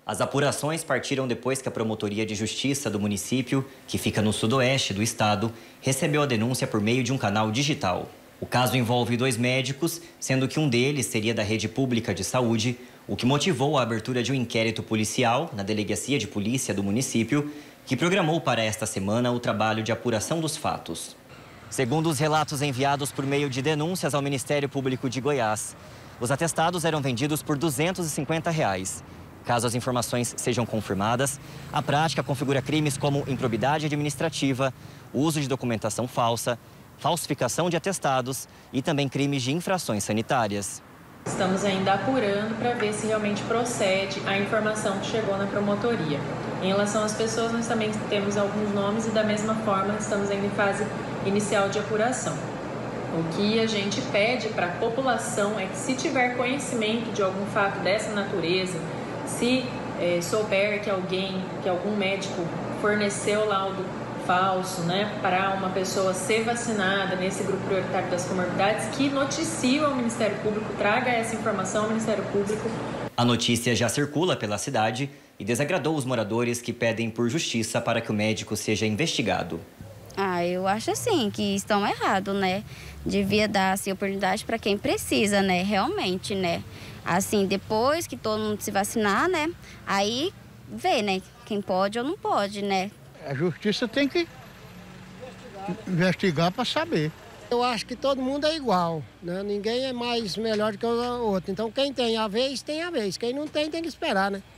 As apurações partiram depois que a Promotoria de Justiça do município, que fica no sudoeste do estado, recebeu a denúncia por meio de um canal digital. O caso envolve 2 médicos, sendo que um deles seria da rede pública de saúde, o que motivou a abertura de um inquérito policial na Delegacia de Polícia do município, que programou para esta semana o trabalho de apuração dos fatos. Segundo os relatos enviados por meio de denúncias ao Ministério Público de Goiás, os atestados eram vendidos por R$ 250. Caso as informações sejam confirmadas, a prática configura crimes como improbidade administrativa, uso de documentação falsa, falsificação de atestados e também crimes de infrações sanitárias. Estamos ainda apurando para ver se realmente procede a informação que chegou na promotoria. Em relação às pessoas, nós também temos alguns nomes e da mesma forma estamos ainda em fase inicial de apuração. O que a gente pede para a população é que, se tiver conhecimento de algum fato dessa natureza, se souber que algum médico forneceu laudo falso, para uma pessoa ser vacinada nesse grupo prioritário das comorbidades, que noticie ao Ministério Público, traga essa informação ao Ministério Público. A notícia já circula pela cidade e desagradou os moradores que pedem por justiça para que o médico seja investigado. Eu acho assim que estão errados, Devia dar assim, oportunidade para quem precisa, realmente, Assim, depois que todo mundo se vacinar, Aí vê, quem pode ou não pode, A justiça tem que investigar para saber. Eu acho que todo mundo é igual, Ninguém é mais melhor que o outro. Então, quem tem a vez, tem a vez. Quem não tem, tem que esperar,